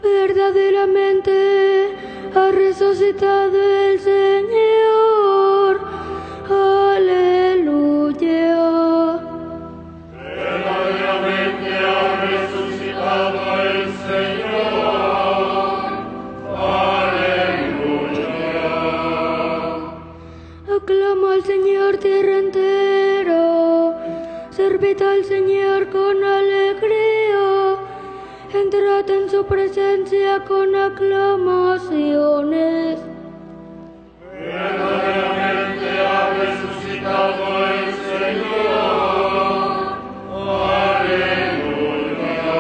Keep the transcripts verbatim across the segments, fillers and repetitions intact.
Verdaderamente ha resucitado el Señor. Aleluya. Verdaderamente ha resucitado el Señor. Aleluya. Aclama al Señor tierra entera. Servid al Señor con alegría. Entrad en su presencia con aclamaciones. Verdaderamente ha resucitado el Señor. Aleluya.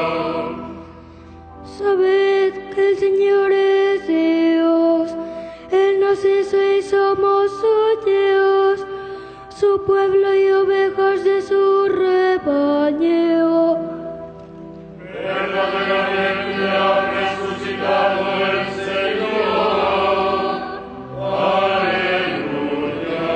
Sabed que el Señor es Dios. Él nos hizo y somos suyos, su pueblo y ovejas de su rebaño. Verdaderamente ha resucitado el Señor. Aleluya.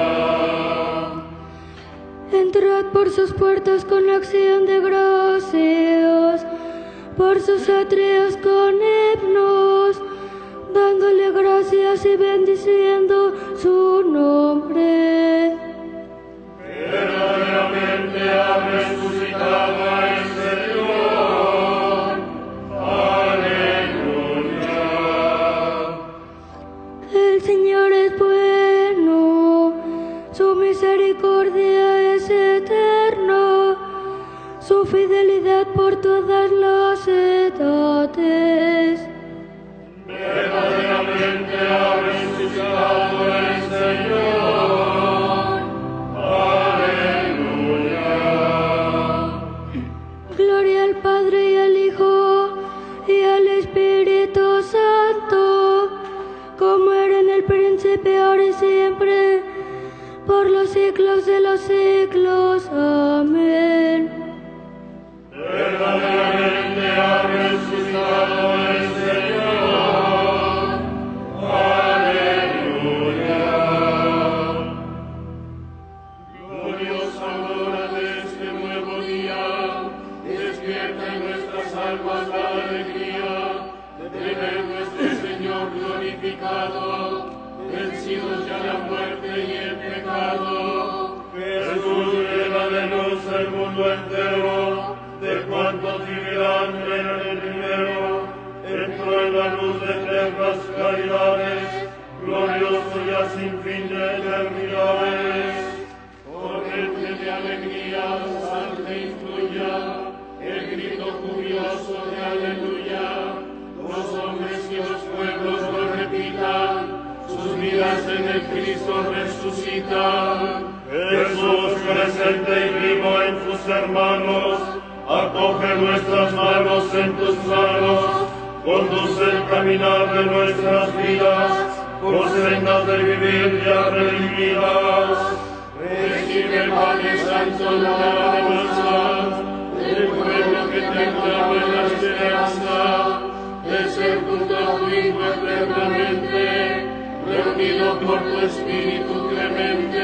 Entrad por sus puertas con acción de gracias, por sus atrios con himnos, dándole gracias y bendiciendo su nombre. Verdaderamente ha resucitado el Señor. Aleluya. El Señor es bueno, su misericordia es eterna, su fidelidad por todas las edades. Verdaderamente ha resucitado el Señor. Aleluya. Gloria al Padre y al Hijo y al Espíritu Santo, como era en el principio, ahora y siempre, por los siglos de los siglos. Amén. Verdaderamente ha resucitado el Señor. Aleluya. Gloriosa aurora de este nuevo día, despierta en nuestras almas la alegría de ver nuestro Señor glorificado, vencidos ya la muerte y el pecado. Jesús, lleva de luz el mundo entero, de cuantos vivirán en el primero, entró en la luz de eternas caridades, glorioso ya sin fin de eternidades. Corriente de alegría, salte y fluya, el grito curioso de aleluya, los hombres y los pueblos lo repitan, sus vidas en el Cristo resucitan. Jesús presente y vivo en tus hermanos, acoge nuestras manos en tus manos, conduce el caminar de nuestras vidas, por sendas de vivir ya redimidas. Recibe, Padre Santo, la alabanza del pueblo que te clama en la esperanza de ser junto a tu Hijo eternamente, reunido por tu Espíritu clemente.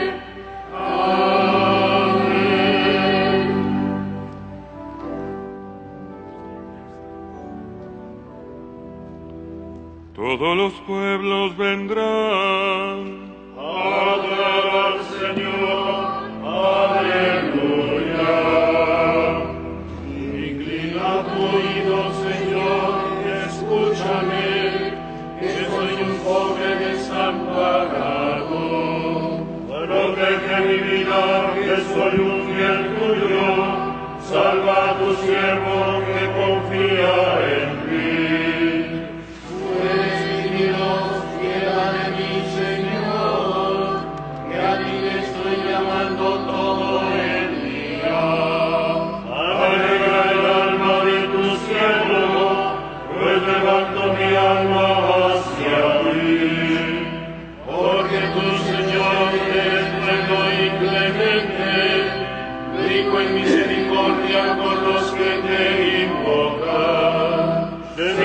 Amén. Todos los pueblos vendrán a adorar al Señor. Aleluya. Inclina tu oído, Señor, y escúchame, que soy un pobre desamparado. Protege mi vida, que soy un fiel tuyo. Salva a tu siervo que confía en ti. Mi alma hacia ti, porque tu Señor es bueno y clemente, rico en misericordia con los que te invocan.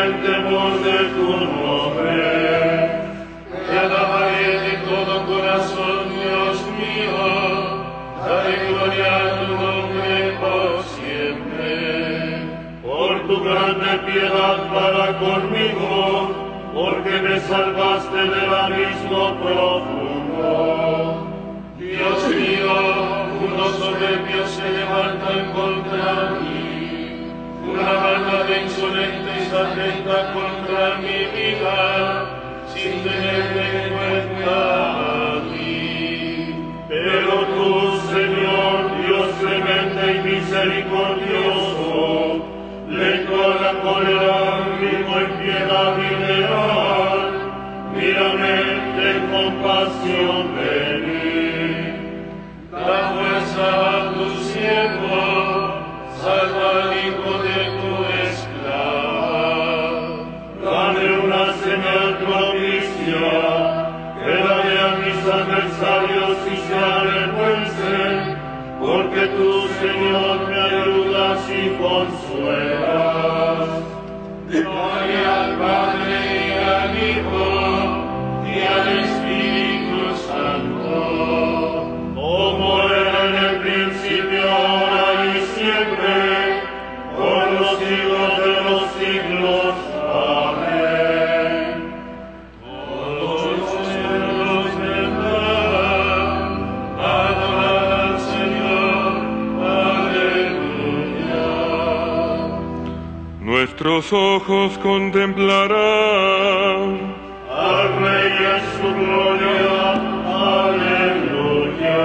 en temor de tu nombre. Te alabaré de todo corazón, Dios mío, daré gloria a tu nombre por siempre. Por tu grande piedad para conmigo, porque me salvaste del abismo profundo. Dios mío, unos soberbios se levantan contra mí, una banda de insolentes atenta contra mi vida, sin tenerme en cuenta a mí. Pero tú, Señor, Dios clemente y misericordioso, lento a la cólera, rico en piedad y leal, mírame, ten compasión de mí. Da fuerza a tu siervo, salva al hijo de tu esclava. Dame una señal propicia, que daré a mis adversarios y se avergüencen, porque tú, Señor, me ayudas y consuelas. Gloria al Padre y al Hijo y al Espíritu Santo, como era en el principio, ahora y siempre, por los siglos de los siglos. Amén. Todos los pueblos vendrán a adorar al Señor. Aleluya. Nuestros ojos contemplarán Al Rey en su gloria. Aleluya.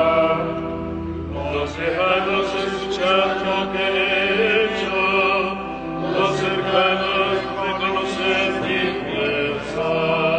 Los lejanos escuchan lo que he hecho, los cercanos reconocen mi fuerza.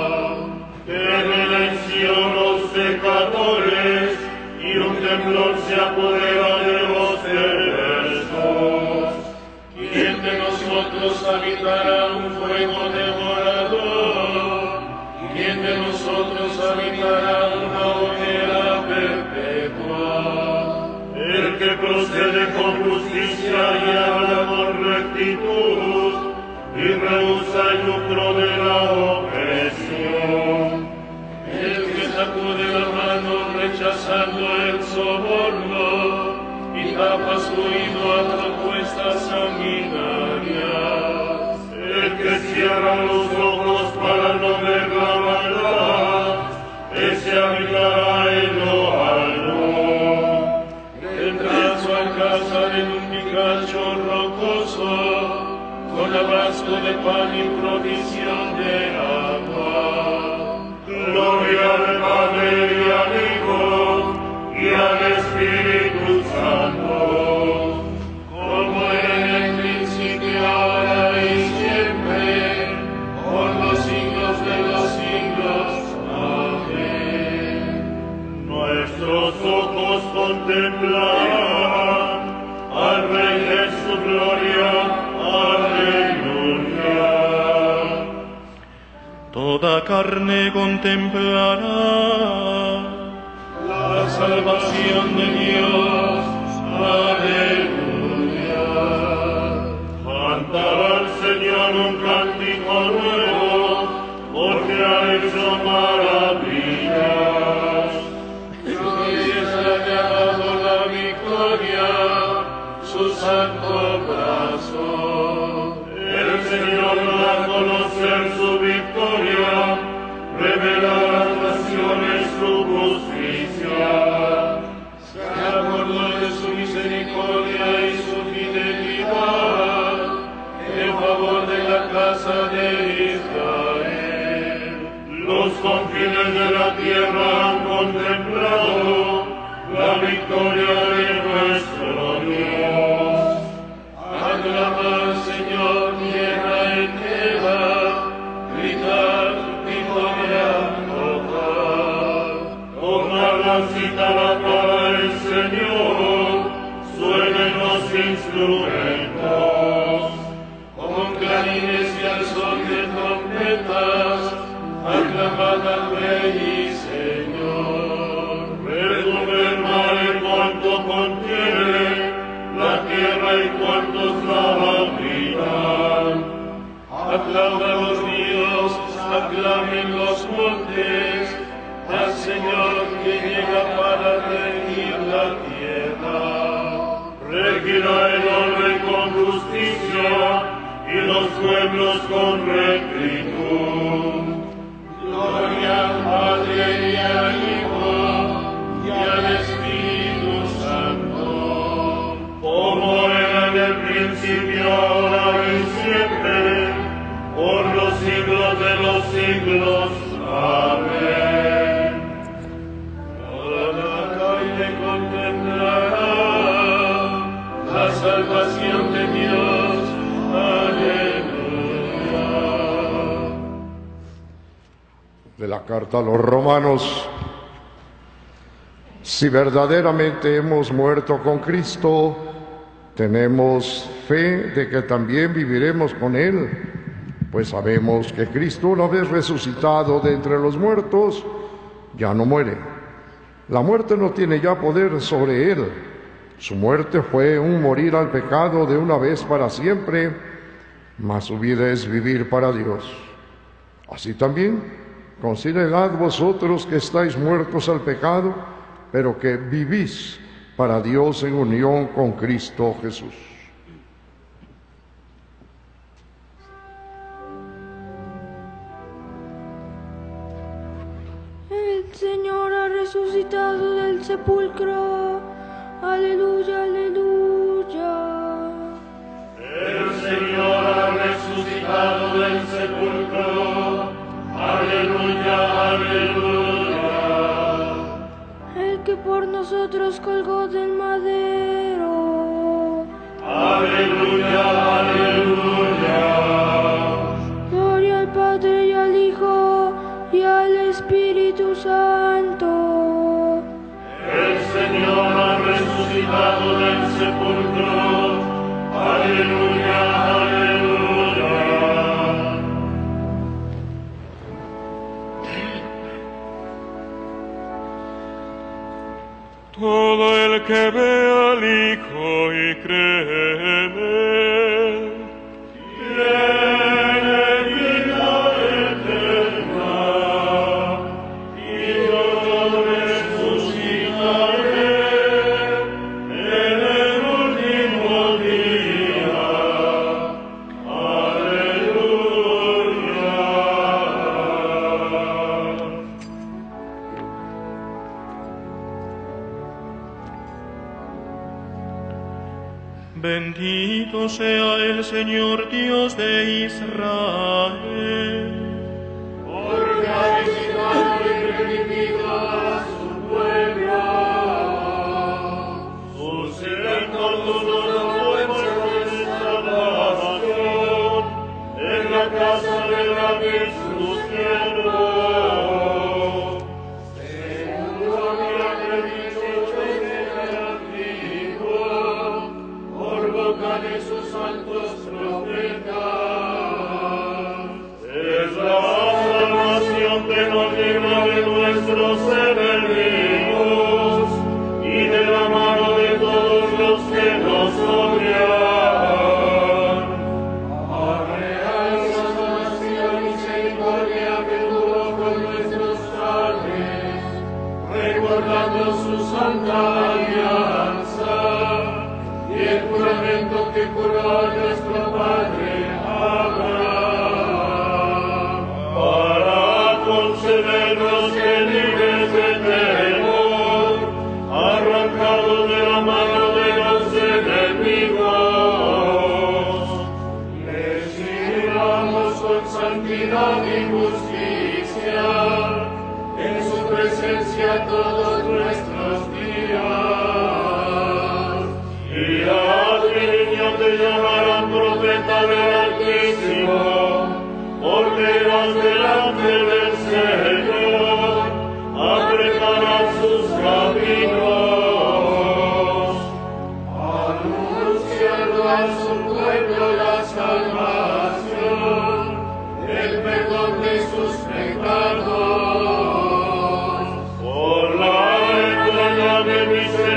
Reverencia los pecadores y un temblor se apodera de los perversos. ¿Quién de nosotros habitará un fuego devorador? ¿Quién de nosotros habitará una hoguera perpetua? El que procede con justicia y habla con rectitud, y rehúsa el lucro de la opresión. El que sacude la mano rechazando el soborno, y tapa su oído a propuestas sanguinarias. El que cierra los ojos para no ver la maldad, ese habitará en lo alto. Entrando al alcázar en un picacho rocoso, con abasto de pan y provisión de agua. Gloria al Padre y al Hijo y al Espíritu Santo, como era en el principio, ahora y siempre, por los siglos de los siglos. Amén. Nuestros ojos contemplarán al Rey en su gloria. Aleluya. Toda carne contemplará la salvación de Dios. Aleluya. Cantará al Señor un cántico nuevo, porque ha hecho maravillas. Su diestra le ha dado la victoria, su santo brazo. El Señor da a conocer su victoria, revela a las naciones su justicia. Se acordó de su misericordia y su fidelidad en favor de la casa de Israel. Los confines de la tierra han contemplado la victoria de nuestro Dios. Aclama al Señor tierra entera, gritar victoria total. Tomar la cítara para el Señor, suenen los instrumentos. Con clarines y al son de trompetas, aclamad al Rey y Señor. Retumbe el mar en cuanto contiene, la tierra y cuantos la habitan. Aplaudan los ríos, aclamen los montes, al Señor que llega para regir la tierra. Regirá el orden con justicia y los pueblos con rectitud. Gloria al Padre y al Hijo y al Espíritu Santo, como era en el principio, ahora y siempre, por los siglos de los siglos. Amén. Toda la carne contemplará la salvación de Dios. Aleluya. De la carta a los Romanos: si verdaderamente hemos muerto con Cristo, tenemos fe de que también viviremos con Él, pues sabemos que Cristo, una vez resucitado de entre los muertos, ya no muere. La muerte no tiene ya poder sobre Él. Su muerte fue un morir al pecado de una vez para siempre, mas su vida es vivir para Dios. Así también, considerad vosotros que estáis muertos al pecado, pero que vivís para Dios en unión con Cristo Jesús. El Señor ha resucitado del sepulcro. Aleluya, aleluya. El Señor ha resucitado del sepulcro. Aleluya, aleluya. El que por nosotros colgó del madero. Aleluya, aleluya. Gloria al Padre y al Hijo y al Espíritu Santo. El Señor ha resucitado del sepulcro. Aleluya, aleluya. Todo el que ve al Hijo y cree en Él, tiene vida eterna, y yo resucitaré en el último día. Aleluya. Bendito sea el Señor Dios de Israel, Porque ha visitado y redimido a su pueblo. Suscitando una fuerza de salvación en la casa de David su siervo. Según lo que ha predicho desde el antiguo, por boca de sus santos profetas. Es la salvación que nos libra de nuestros enemigos y de la mano de todos los que nos odian. Arreal salvación y misericordia que tuvo con nuestros padres, recordando su santa alianza y el juramento que juró a nuestro padre Abraham, para concedernos que libres de temor, arrancados de la mano de los enemigos, les sirvamos con santidad y justicia en su presencia todos nuestros días. Y a ti, niño, te llamarán profeta del Altísimo, porque irás delante del Señor a preparar sus caminos, anunciando a su pueblo la salvación, el perdón de sus pecados, por la entrañable misericordia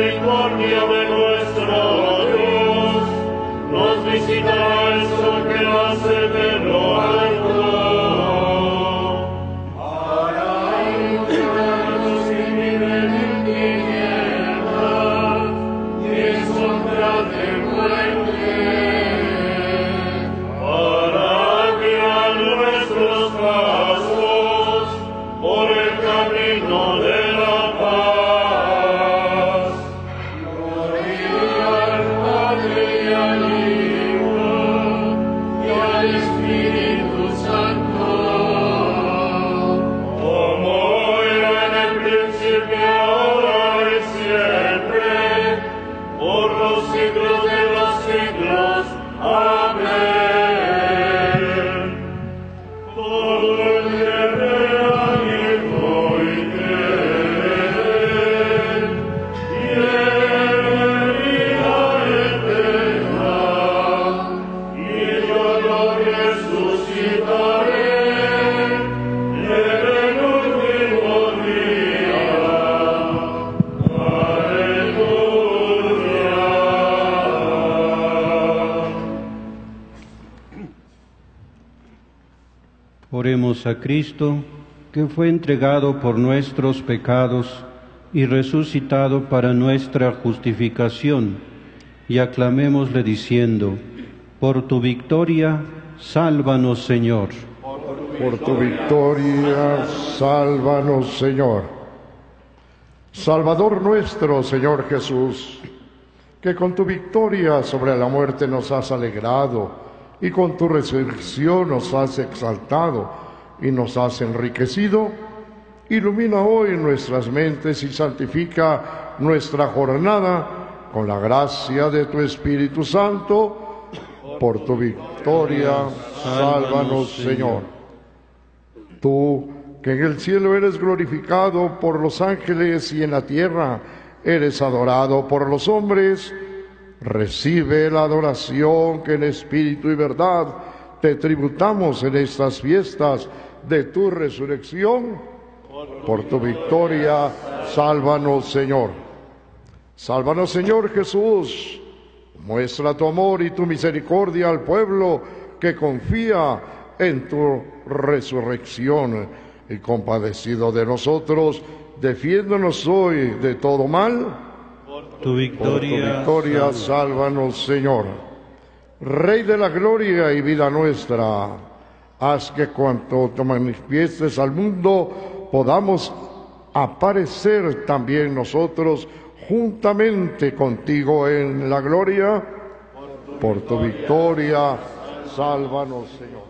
Oremos a Cristo, que fue entregado por nuestros pecados y resucitado para nuestra justificación, y aclamémosle diciendo: por tu victoria, sálvanos, Señor. Por tu victoria, sálvanos, Señor. Salvador nuestro, Señor Jesús, que con tu victoria sobre la muerte nos has alegrado y con tu resurrección nos has exaltado y nos has enriquecido, ilumina hoy nuestras mentes y santifica nuestra jornada con la gracia de tu Espíritu Santo. Por tu victoria, sálvanos, Señor. Tú, que en el cielo eres glorificado por los ángeles y en la tierra eres adorado por los hombres, recibe la adoración que en espíritu y verdad te tributamos en estas fiestas de tu resurrección. Por tu victoria, sálvanos, Señor. Sálvanos, Señor Jesús. Muestra tu amor y tu misericordia al pueblo que confía en tu resurrección. Y compadecido de nosotros, defiéndonos hoy de todo mal. Tu victoria, Por tu victoria, sálvanos, Señor. Rey de la gloria y vida nuestra, haz que cuanto te manifiestes al mundo podamos aparecer también nosotros juntamente contigo en la gloria. Por tu victoria, sálvanos, Señor.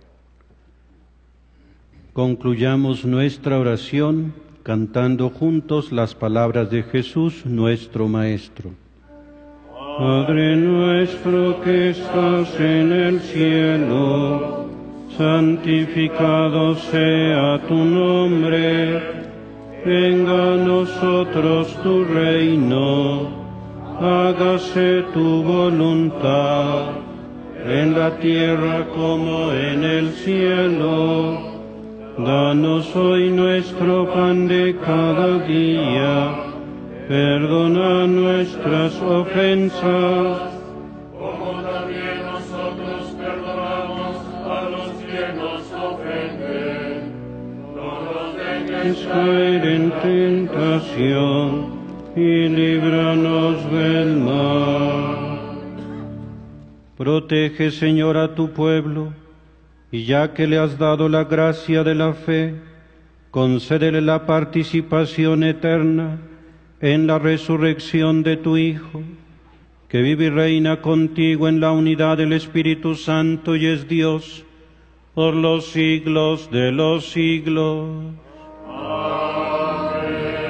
Concluyamos nuestra oración cantando juntos las palabras de Jesús, nuestro Maestro. Padre nuestro que estás en el cielo, santificado sea tu nombre. Venga a nosotros tu reino, hágase tu voluntad, en la tierra como en el cielo. Danos hoy nuestro pan de cada día, perdona nuestras ofensas, como también nosotros perdonamos a los que nos ofenden. No nos dejes caer en tentación y líbranos del mal. Protege, Señor, a tu pueblo, y ya que le has dado la gracia de la fe, concédele la participación eterna en la resurrección de tu Hijo, que vive y reina contigo en la unidad del Espíritu Santo y es Dios por los siglos de los siglos. Amén.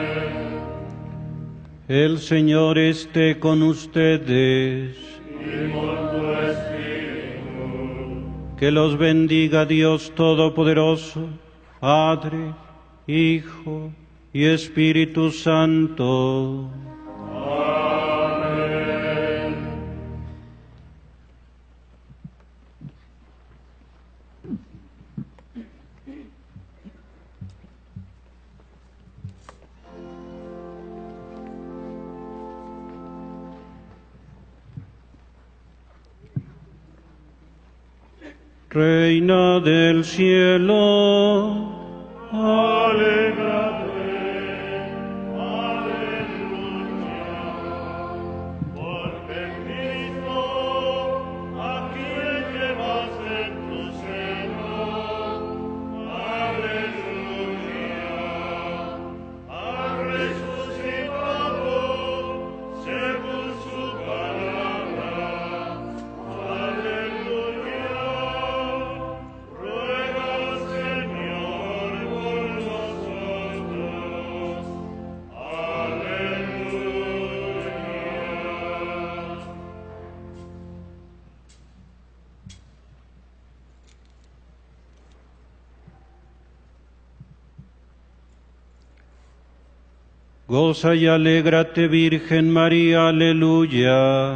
El Señor esté con ustedes. Y con tu espíritu. Que los bendiga Dios Todopoderoso, Padre, Hijo y Espíritu Santo. Amén. Reina del cielo, Alégrate, aleluya, porque Cristo, a quien llevas en tu seno, aleluya, ha resucitado según su palabra, aleluya. Ruega, Señor, por nosotros. Aleluya. goza y alégrate, Virgen María, aleluya.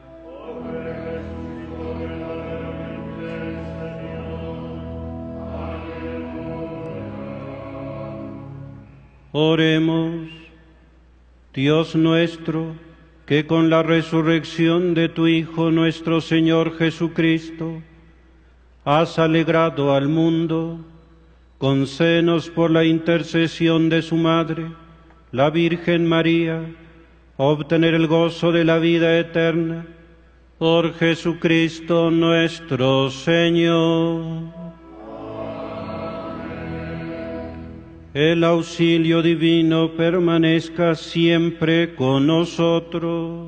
Oremos. Dios nuestro, que con la resurrección de tu Hijo nuestro Señor Jesucristo has alegrado al mundo, concédenos por la intercesión de su Madre, la Virgen María, obtener el gozo de la vida eterna. Por Jesucristo nuestro Señor. El auxilio divino permanezca siempre con nosotros.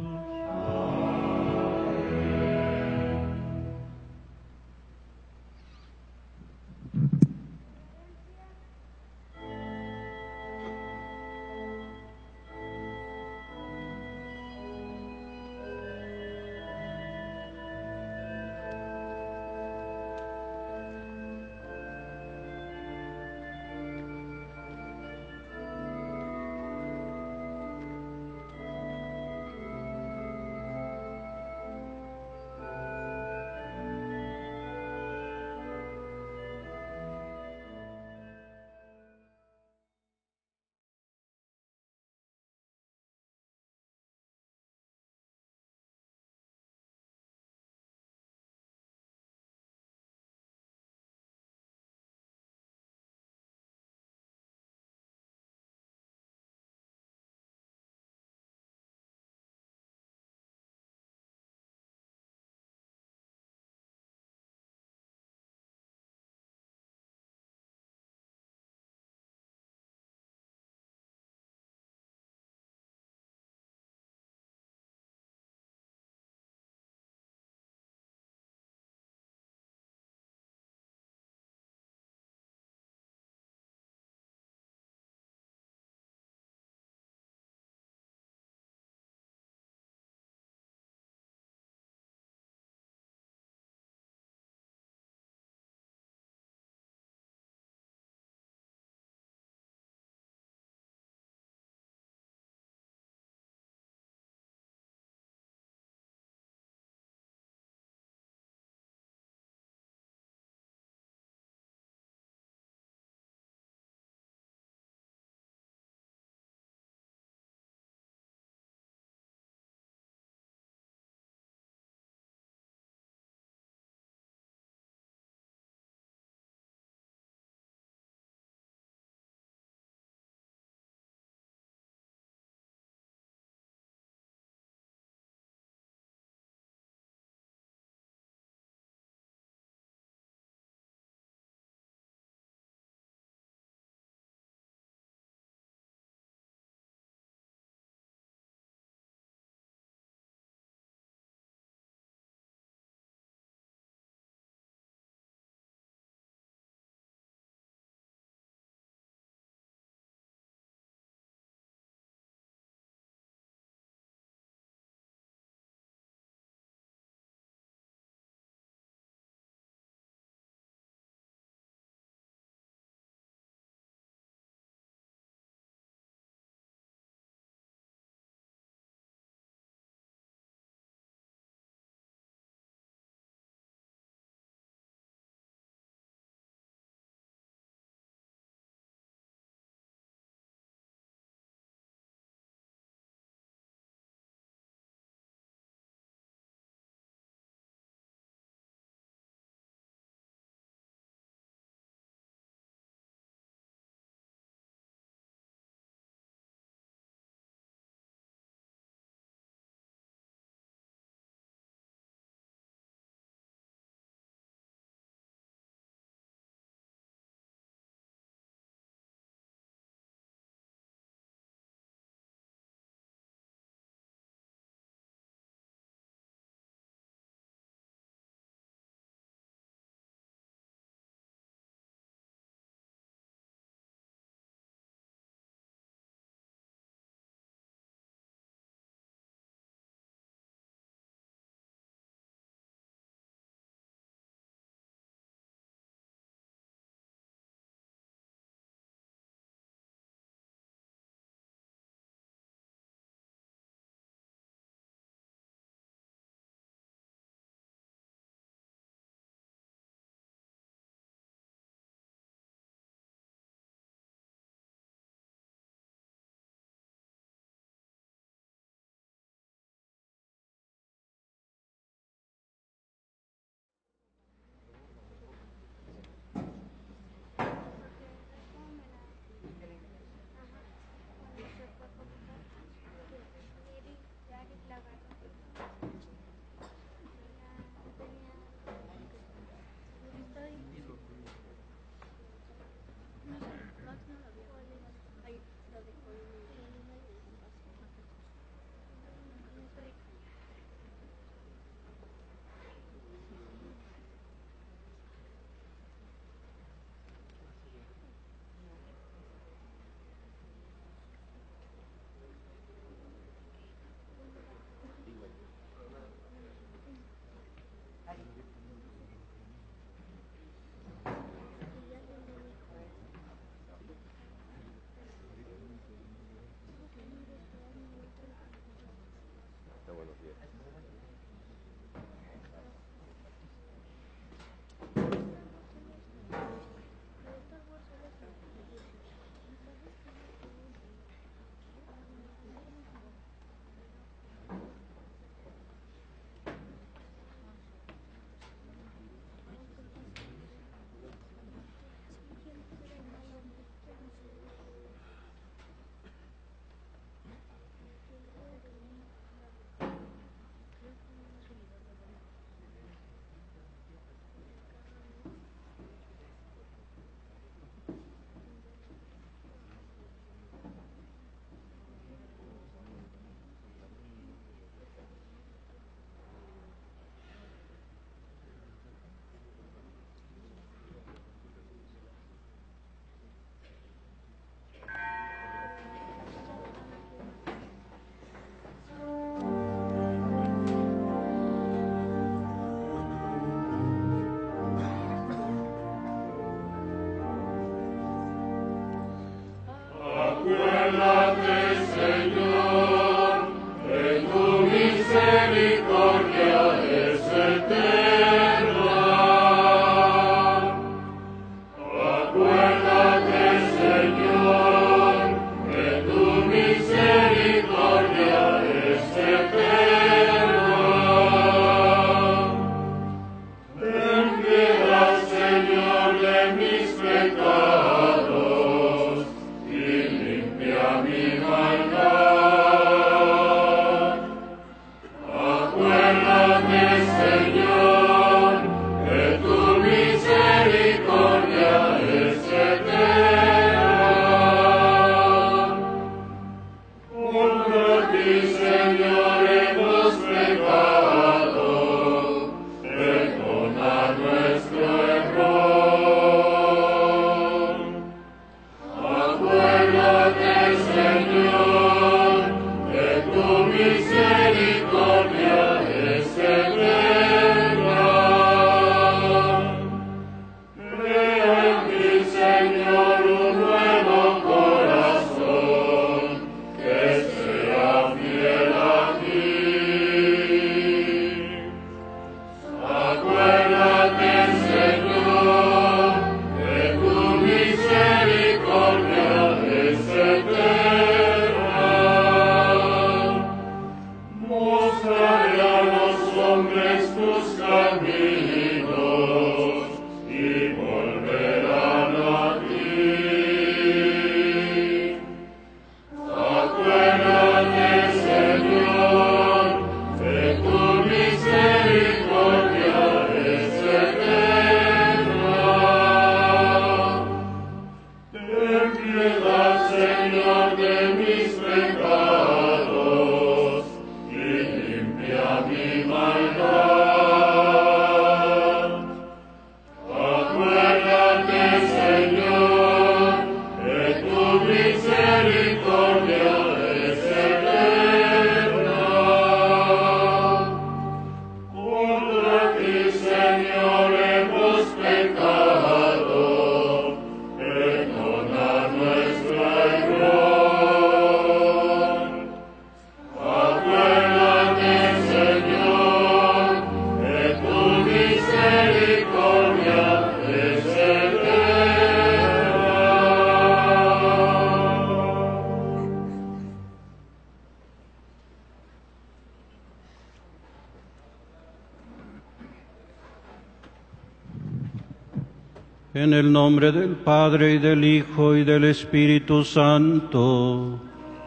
En el nombre del Padre, y del Hijo, y del Espíritu Santo.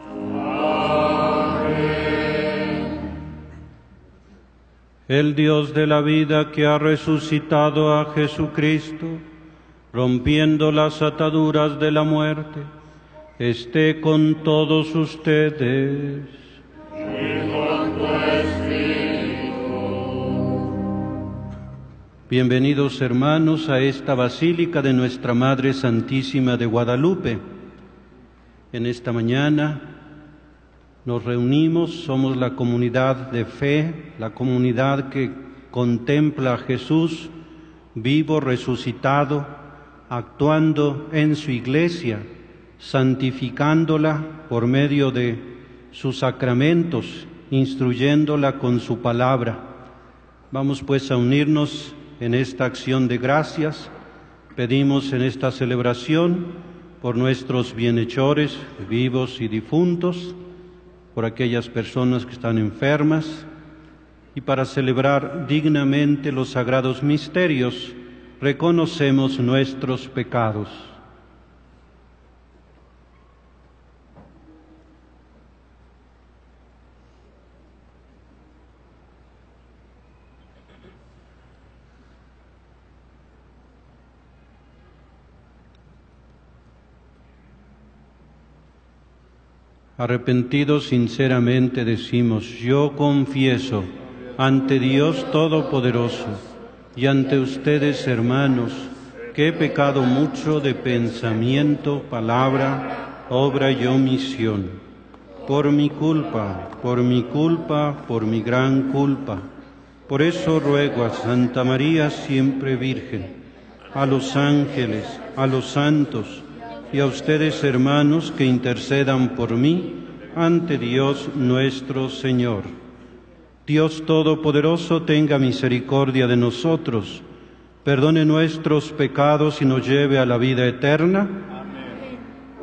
Amén. El Dios de la vida, que ha resucitado a Jesucristo, rompiendo las ataduras de la muerte, esté con todos ustedes. Y con tu espíritu. Bienvenidos, hermanos, a esta Basílica de Nuestra Madre Santísima de Guadalupe. En esta mañana nos reunimos, somos la comunidad de fe, la comunidad que contempla a Jesús vivo, resucitado, actuando en su iglesia, santificándola por medio de sus sacramentos, instruyéndola con su palabra. Vamos pues a unirnos en esta acción de gracias. Pedimos en esta celebración por nuestros bienhechores, vivos y difuntos, por aquellas personas que están enfermas, y para celebrar dignamente los sagrados misterios, reconocemos nuestros pecados. Arrepentidos sinceramente decimos: yo confieso ante Dios Todopoderoso y ante ustedes, hermanos, que he pecado mucho de pensamiento, palabra, obra y omisión. Por mi culpa, por mi culpa, por mi gran culpa. Por eso ruego a Santa María siempre Virgen, a los ángeles, a los santos, y a ustedes, hermanos, que intercedan por mí ante Dios nuestro Señor. Dios Todopoderoso tenga misericordia de nosotros, perdone nuestros pecados y nos lleve a la vida eterna. Amén.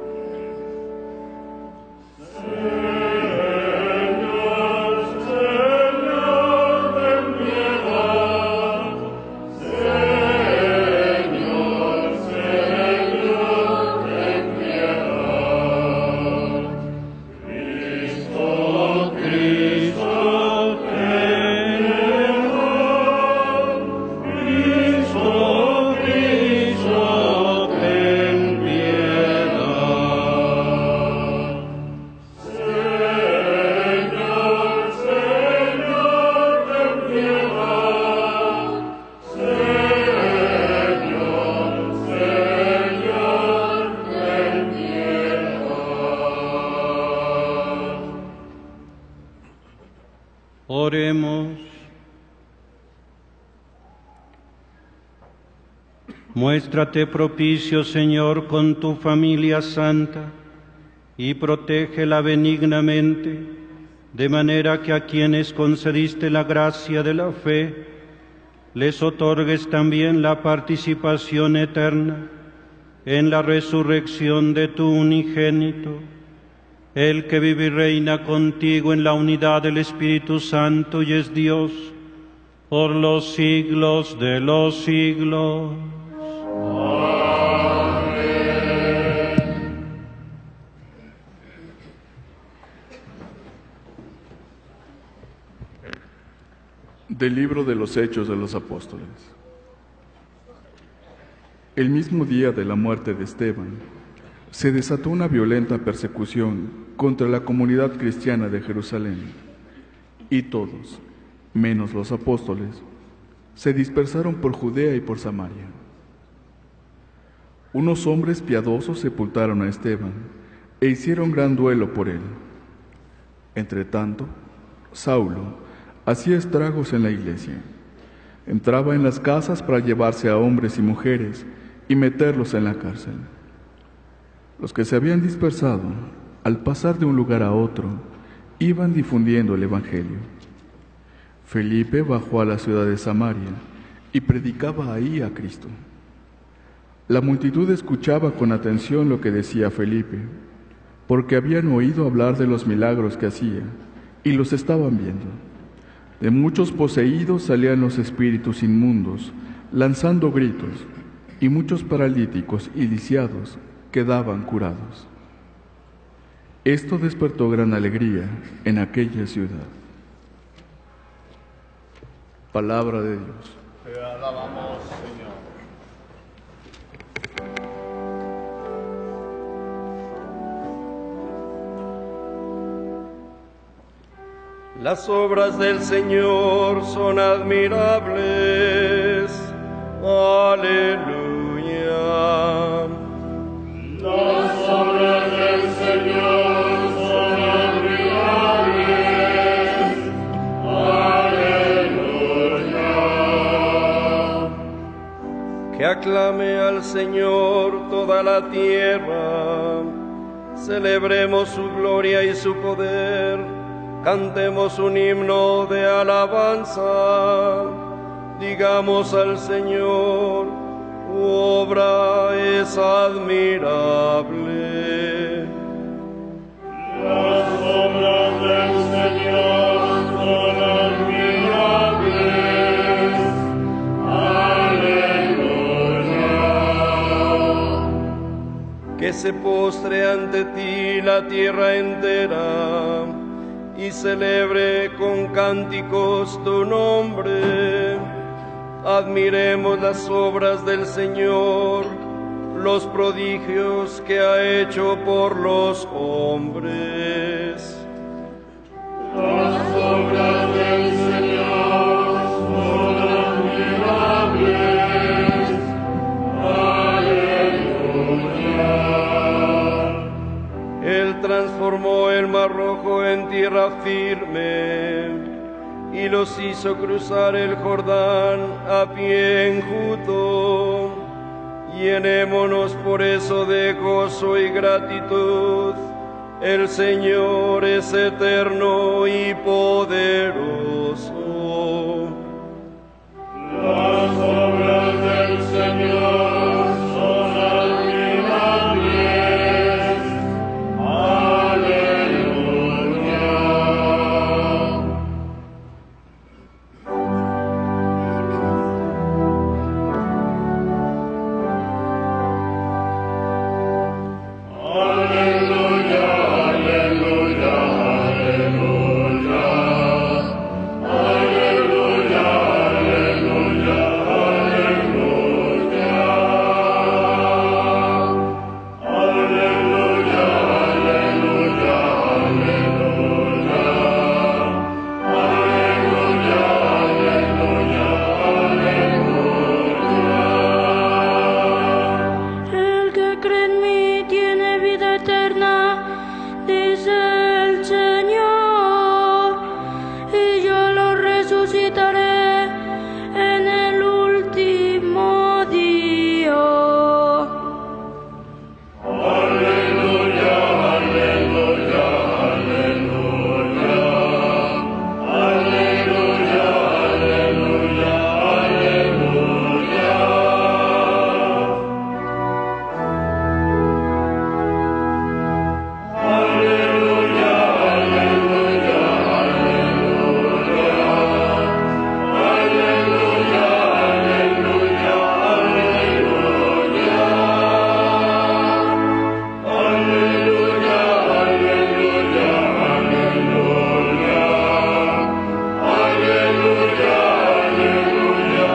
Oremos. Muéstrate propicio, Señor, con tu familia santa, y protégela benignamente, de manera que a quienes concediste la gracia de la fe, les otorgues también la participación eterna en la resurrección de tu unigénito, el que vive y reina contigo en la unidad del Espíritu Santo y es Dios, por los siglos de los siglos. Amén. Del libro de los Hechos de los Apóstoles. El mismo día de la muerte de Esteban, se desató una violenta persecución contra la comunidad cristiana de Jerusalén, y todos, menos los apóstoles, se dispersaron por Judea y por Samaria. Unos hombres piadosos sepultaron a Esteban e hicieron gran duelo por él. Entretanto, Saulo hacía estragos en la iglesia. Entraba en las casas para llevarse a hombres y mujeres y meterlos en la cárcel. Los que se habían dispersado, al pasar de un lugar a otro, iban difundiendo el Evangelio. Felipe bajó a la ciudad de Samaria y predicaba ahí a Cristo. La multitud escuchaba con atención lo que decía Felipe, porque habían oído hablar de los milagros que hacía y los estaban viendo. De muchos poseídos salían los espíritus inmundos, lanzando gritos, y muchos paralíticos y lisiados quedaban curados. Esto despertó gran alegría en aquella ciudad. Palabra de Dios. Te alabamos, Señor. Las obras del Señor son admirables. Aleluya. Las obras del Señor son admirables. Aleluya. Que aclame al Señor toda la tierra. Celebremos su gloria y su poder. Cantemos un himno de alabanza, digamos al Señor, tu obra es admirable. Las obras del Señor son admirables. Aleluya. Que se postre ante ti la tierra entera, y celebre con cánticos tu nombre. Admiremos las obras del Señor, los prodigios que ha hecho por los hombres. Las obras del Señor son admirables. Aleluya. Él transformó el mar rojo en tierra firme y los hizo cruzar el Jordán a pie enjuto. Llenémonos por eso de gozo y gratitud. El Señor es eterno y poderoso. Las obras del Señor son admirables. Aleluya. Aleluya, aleluya, aleluya. Aleluya, aleluya, aleluya. Aleluya, aleluya, aleluya. Aleluya, aleluya, aleluya. El que cree en mí tiene vida eterna, dice el Señor, y yo lo resucitaré en el último día. Aleluya, aleluya, aleluya. Aleluya, aleluya, aleluya. Aleluya, aleluya, aleluya. Aleluya, aleluya, aleluya. Aleluya, aleluya, aleluya. Aleluya, aleluya,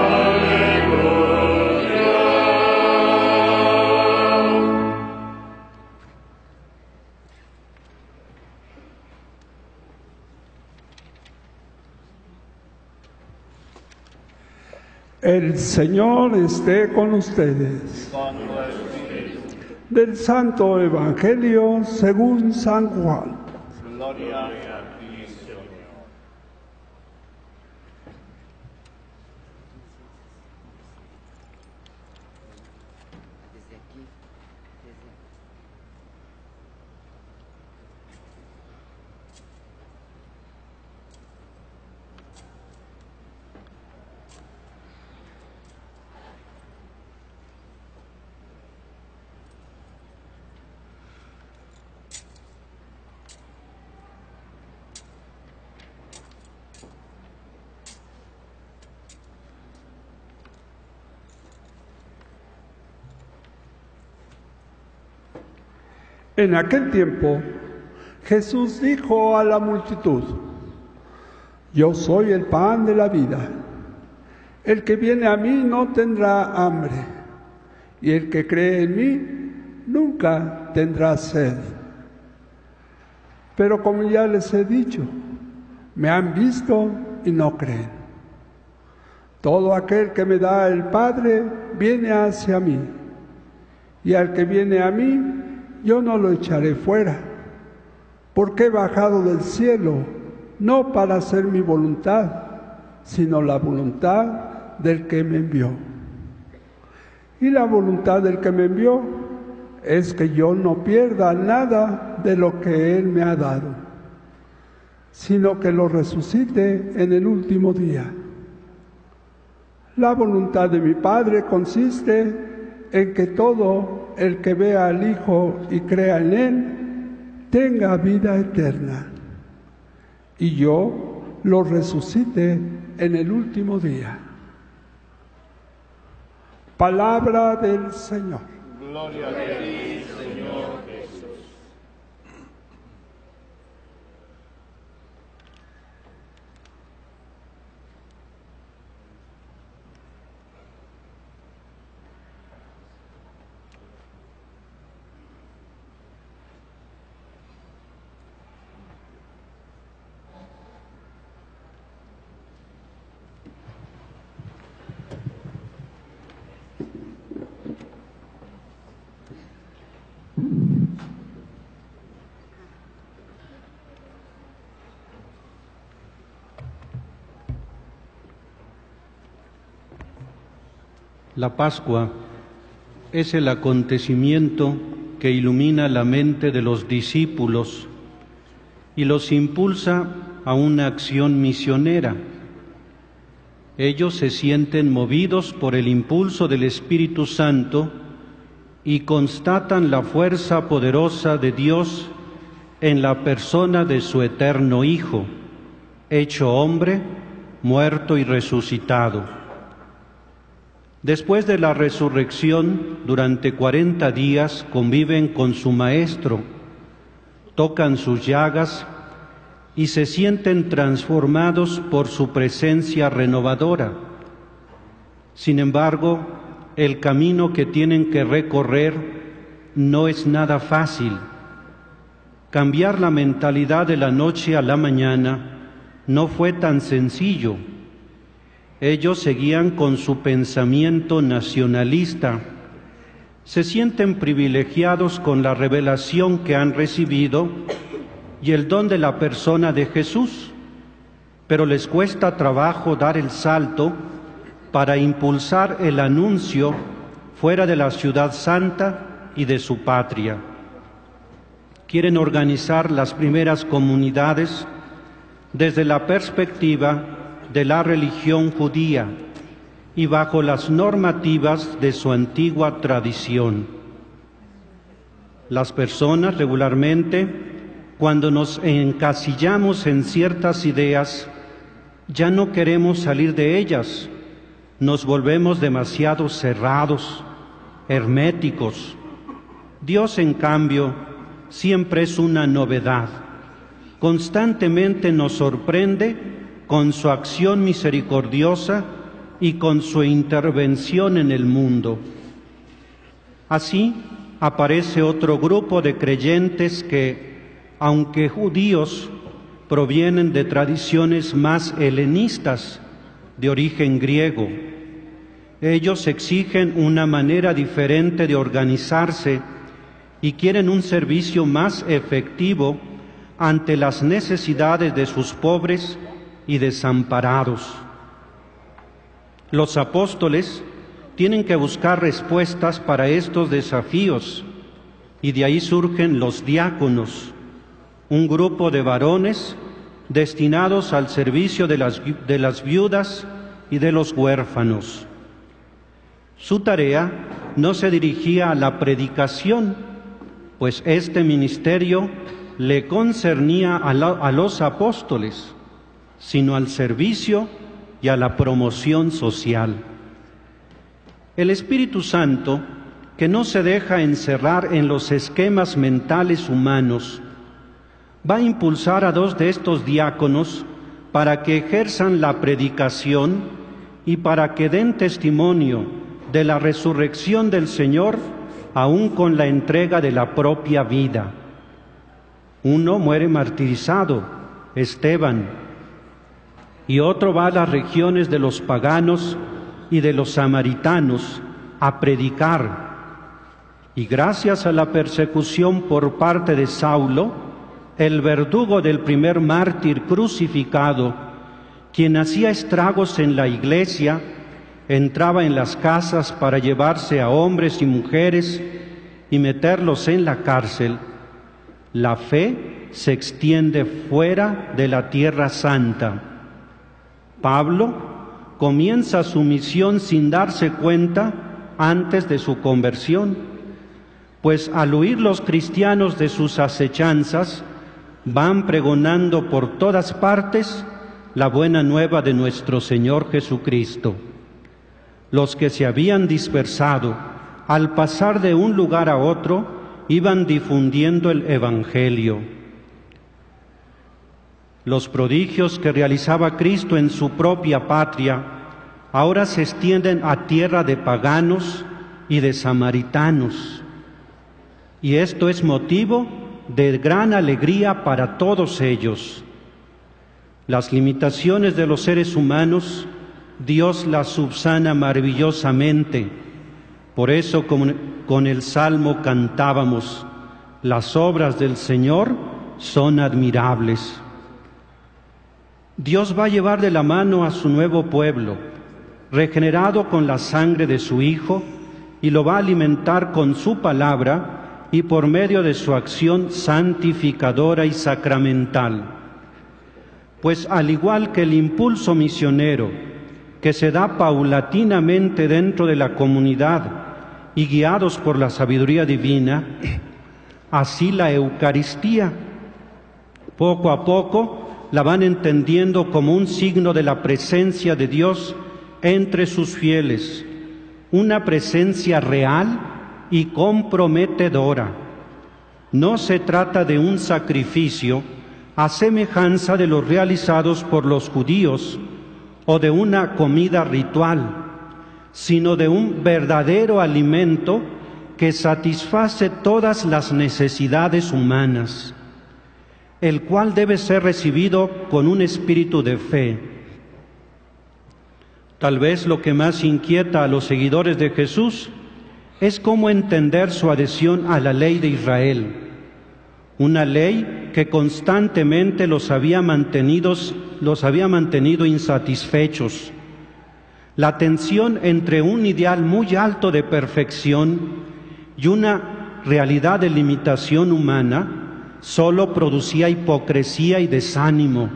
aleluya. El Señor esté con ustedes. Del Santo Evangelio según San Juan. Gloria a ti, Señor. En aquel tiempo, Jesús dijo a la multitud: Yo soy el pan de la vida. El que viene a mí no tendrá hambre, y el que cree en mí nunca tendrá sed. Pero como ya les he dicho, me han visto y no creen. Todo aquel que me da el Padre viene hacia mí, y al que viene a mí, yo no lo echaré fuera, porque he bajado del cielo, no para hacer mi voluntad, sino la voluntad del que me envió. Y la voluntad del que me envió es que yo no pierda nada de lo que Él me ha dado, sino que lo resucite en el último día. La voluntad de mi Padre consiste en que todo el que vea al Hijo y crea en Él tenga vida eterna, y yo lo resucite en el último día. Palabra del Señor. Gloria a ti, Señor Jesús. La Pascua es el acontecimiento que ilumina la mente de los discípulos y los impulsa a una acción misionera. Ellos se sienten movidos por el impulso del Espíritu Santo y constatan la fuerza poderosa de Dios en la persona de su eterno Hijo, hecho hombre, muerto y resucitado. Después de la resurrección, durante cuarenta días conviven con su Maestro, tocan sus llagas y se sienten transformados por su presencia renovadora. Sin embargo, el camino que tienen que recorrer no es nada fácil. Cambiar la mentalidad de la noche a la mañana no fue tan sencillo. Ellos seguían con su pensamiento nacionalista. Se sienten privilegiados con la revelación que han recibido y el don de la persona de Jesús, pero les cuesta trabajo dar el salto para impulsar el anuncio fuera de la ciudad santa y de su patria. Quieren organizar las primeras comunidades desde la perspectiva de la religión judía y bajo las normativas de su antigua tradición. Las personas regularmente, cuando nos encasillamos en ciertas ideas, ya no queremos salir de ellas, nos volvemos demasiado cerrados, herméticos. Dios, en cambio, siempre es una novedad. Constantemente nos sorprende con su acción misericordiosa y con su intervención en el mundo. Así aparece otro grupo de creyentes que, aunque judíos, provienen de tradiciones más helenistas, de origen griego. Ellos exigen una manera diferente de organizarse y quieren un servicio más efectivo ante las necesidades de sus pobres y desamparados. Los apóstoles tienen que buscar respuestas para estos desafíos, y de ahí surgen los diáconos, un grupo de varones destinados al servicio de las, de las viudas y de los huérfanos. Su tarea no se dirigía a la predicación, pues este ministerio le concernía a, la, a los apóstoles, sino al servicio y a la promoción social. El Espíritu Santo que no se deja encerrar en los esquemas mentales humanos, va a impulsar a dos de estos diáconos para que ejerzan la predicación y para que den testimonio de la resurrección del Señor, aún con la entrega de la propia vida. Uno muere martirizado, Esteban, y otro va a las regiones de los paganos y de los samaritanos a predicar. Y gracias a la persecución por parte de Saulo, el verdugo del primer mártir crucificado, quien hacía estragos en la iglesia, entraba en las casas para llevarse a hombres y mujeres y meterlos en la cárcel. La fe se extiende fuera de la Tierra Santa. Pablo comienza su misión sin darse cuenta antes de su conversión, pues al huir los cristianos de sus acechanzas, van pregonando por todas partes la buena nueva de nuestro Señor Jesucristo. Los que se habían dispersado, al pasar de un lugar a otro, iban difundiendo el Evangelio. Los prodigios que realizaba Cristo en su propia patria ahora se extienden a tierra de paganos y de samaritanos. Y esto es motivo de gran alegría para todos ellos. Las limitaciones de los seres humanos, Dios las subsana maravillosamente. Por eso con, con el Salmo cantábamos: las obras del Señor son admirables. Dios va a llevar de la mano a su nuevo pueblo, regenerado con la sangre de su Hijo, y lo va a alimentar con su palabra y por medio de su acción santificadora y sacramental. Pues al igual que el impulso misionero que se da paulatinamente dentro de la comunidad y guiados por la sabiduría divina, así la Eucaristía, poco a poco, la van entendiendo como un signo de la presencia de Dios entre sus fieles, una presencia real y comprometedora. No se trata de un sacrificio a semejanza de los realizados por los judíos o de una comida ritual, sino de un verdadero alimento que satisface todas las necesidades humanas, el cual debe ser recibido con un espíritu de fe. Tal vez lo que más inquieta a los seguidores de Jesús es cómo entender su adhesión a la ley de Israel, una ley que constantemente los había mantenido, los había mantenido insatisfechos. La tensión entre un ideal muy alto de perfección y una realidad de limitación humana solo producía hipocresía y desánimo.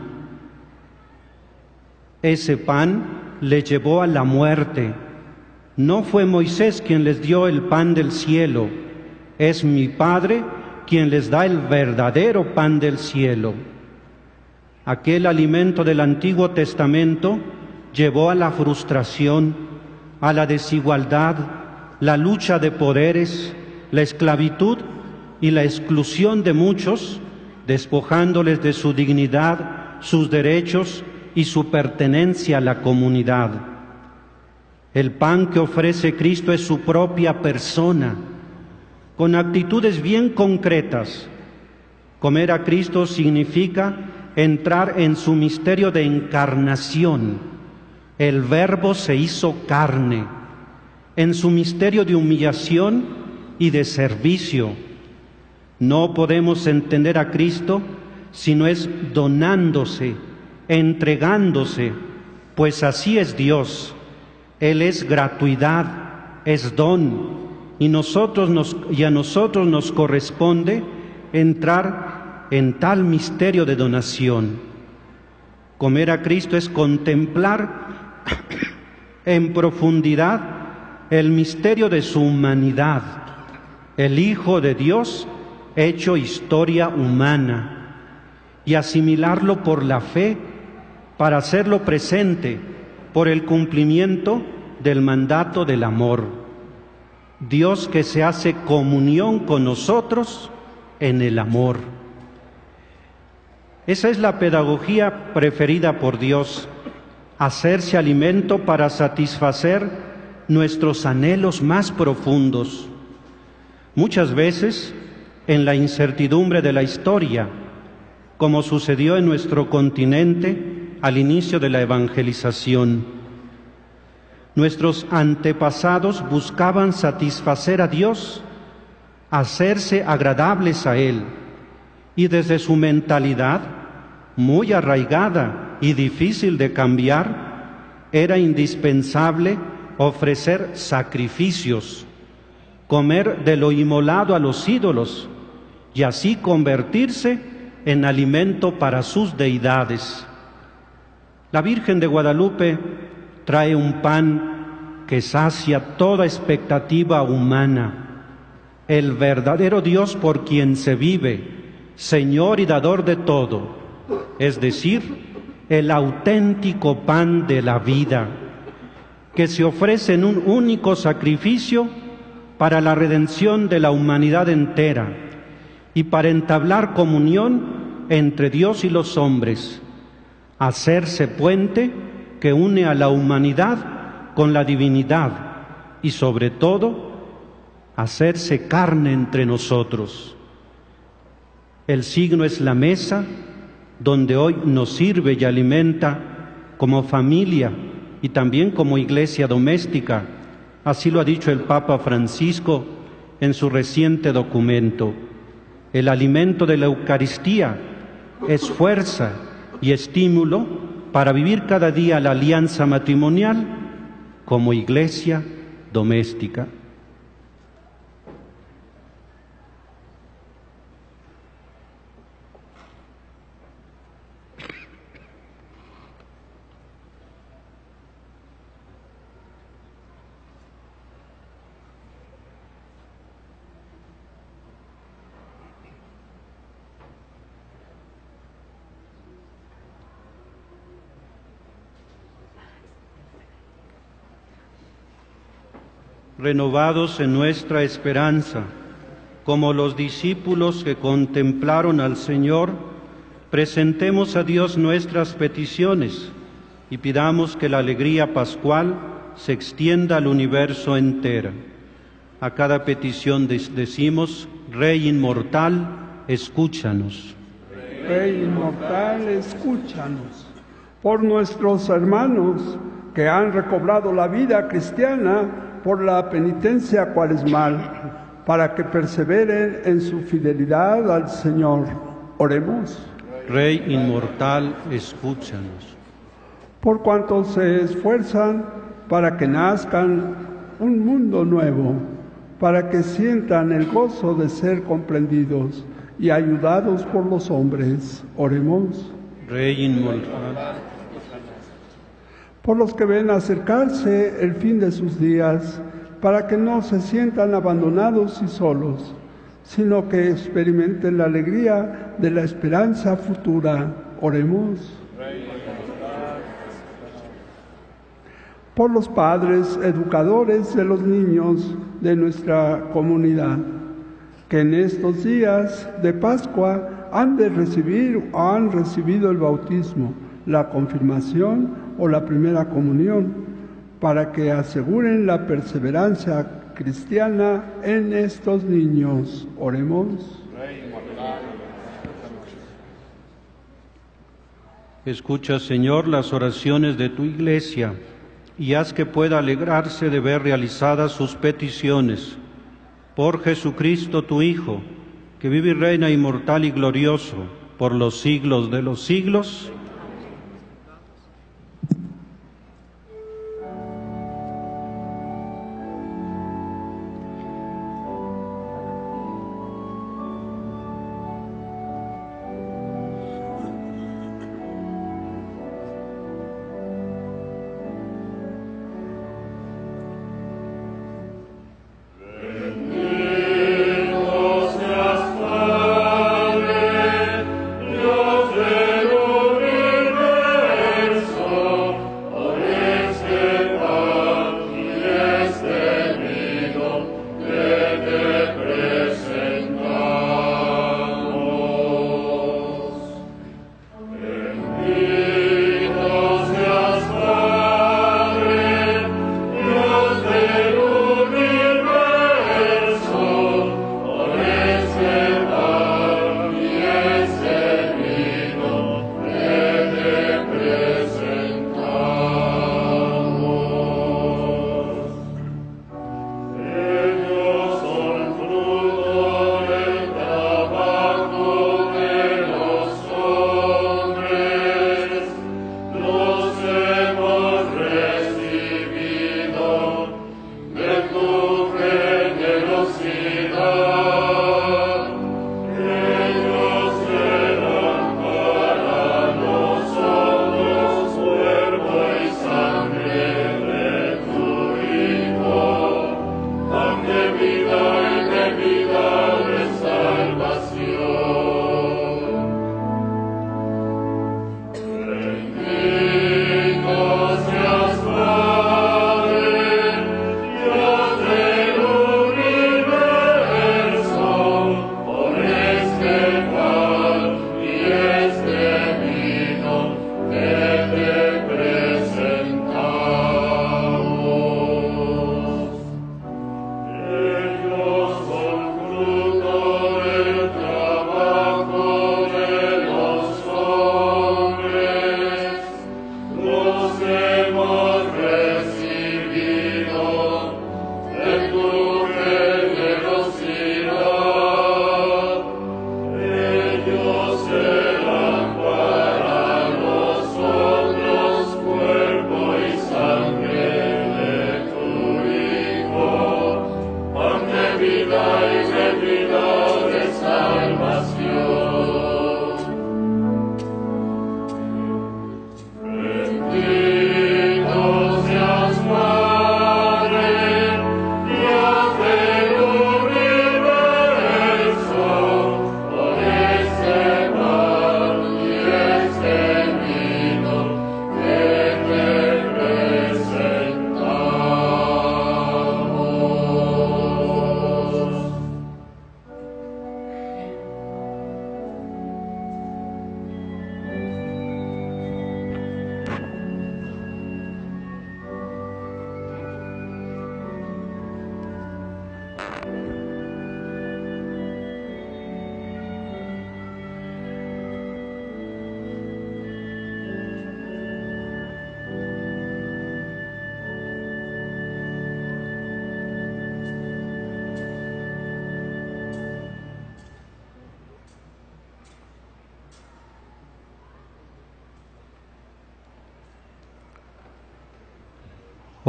Ese pan les llevó a la muerte. No fue Moisés quien les dio el pan del cielo, es mi Padre quien les da el verdadero pan del cielo. Aquel alimento del Antiguo Testamento llevó a la frustración, a la desigualdad, la lucha de poderes, la esclavitud y la exclusión de muchos, despojándoles de su dignidad, sus derechos y su pertenencia a la comunidad. El pan que ofrece Cristo es su propia persona, con actitudes bien concretas. Comer a Cristo significa entrar en su misterio de encarnación. El Verbo se hizo carne, en su misterio de humillación y de servicio. No podemos entender a Cristo si no es donándose, entregándose, pues así es Dios. Él es gratuidad, es don, y, nosotros nos, y a nosotros nos corresponde entrar en tal misterio de donación. Comer a Cristo es contemplar en profundidad el misterio de su humanidad, el Hijo de Dios hecho historia humana, y asimilarlo por la fe para hacerlo presente por el cumplimiento del mandato del amor. Dios que se hace comunión con nosotros en el amor. Esa es la pedagogía preferida por Dios, hacerse alimento para satisfacer nuestros anhelos más profundos. Muchas veces, en la incertidumbre de la historia, como sucedió en nuestro continente al inicio de la evangelización, nuestros antepasados buscaban satisfacer a Dios, hacerse agradables a Él, y desde su mentalidad, muy arraigada y difícil de cambiar, era indispensable ofrecer sacrificios, comer de lo inmolado a los ídolos y así convertirse en alimento para sus deidades. La Virgen de Guadalupe trae un pan que sacia toda expectativa humana, el verdadero Dios por quien se vive, Señor y dador de todo, es decir, el auténtico pan de la vida, que se ofrece en un único sacrificio para la redención de la humanidad entera y para entablar comunión entre Dios y los hombres, hacerse puente que une a la humanidad con la divinidad y sobre todo hacerse carne entre nosotros. El signo es la mesa donde hoy nos sirve y alimenta como familia y también como iglesia doméstica. Así lo ha dicho el Papa Francisco en su reciente documento. El alimento de la Eucaristía es fuerza y estímulo para vivir cada día la alianza matrimonial como iglesia doméstica. Renovados en nuestra esperanza, como los discípulos que contemplaron al Señor, presentemos a Dios nuestras peticiones y pidamos que la alegría pascual se extienda al universo entero. A cada petición decimos: Rey inmortal, escúchanos. Rey inmortal, escúchanos. Por nuestros hermanos que han recobrado la vida cristiana por la penitencia cuaresmal, para que perseveren en su fidelidad al Señor. Oremos. Rey inmortal, escúchanos. Por cuantos se esfuerzan para que nazcan un mundo nuevo, para que sientan el gozo de ser comprendidos y ayudados por los hombres. Oremos. Rey inmortal. Por los que ven acercarse el fin de sus días, para que no se sientan abandonados y solos, sino que experimenten la alegría de la esperanza futura. Oremos. Por los padres educadores de los niños de nuestra comunidad, que en estos días de Pascua han de recibir o han recibido el bautismo, la confirmación o la primera comunión, para que aseguren la perseverancia cristiana en estos niños. Oremos. Escucha, Señor, las oraciones de tu Iglesia y haz que pueda alegrarse de ver realizadas sus peticiones. Por Jesucristo, tu Hijo, que vive y reina inmortal y glorioso por los siglos de los siglos. Dios de